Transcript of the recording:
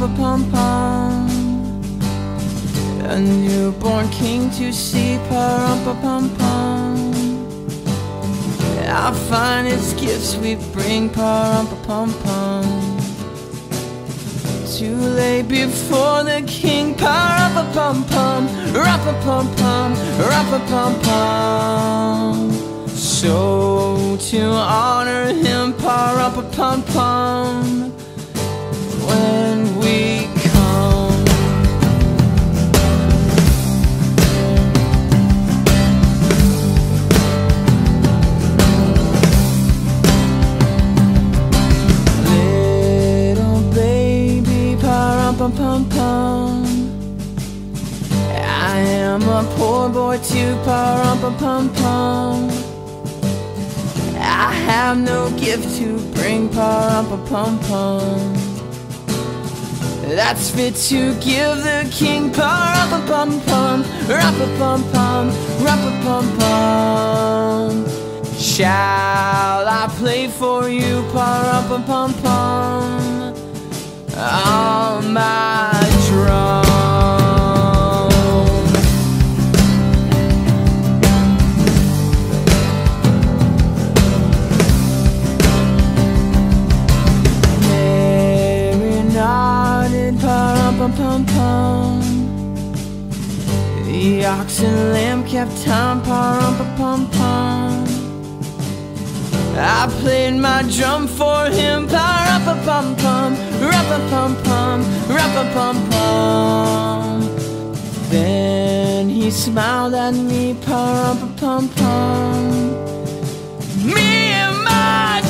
pa-rum-pa-pum-pum. A newborn king to see, pa-rum-pa-pum-pum. Our finest gifts we bring, pa-rum-pa-pum-pum, to lay before the king, pa-rum-pa-pum-pum, rum-pa-pum-pum, rum-pa-pum-pum. So to honor him, pa-rum-pa-pum-pum, when we come. Little baby, pa-rum-pa-pum-pum, I am a poor boy too, pa-rum-pa-pum-pum. I have no gift to bring, pa-rum-pa-pum-pum, that's fit to give the king, pa-rum-pa-pum-pum, rum-pa-pum-pum, rum-pa-pum-pum. Shall I play for you, pa-rum-pa-pum-pum, on my drum? Pa-rum-pa-pum-pum, the ox and lamb kept time, pa-rum-pa-pum-pum. I played my drum for him, pa-rum-pa-pum-pum, rum-pa-pum-pum, rum-pa-pum-pum. Then he smiled at me, pa-rum-pa-pum-pum, me and my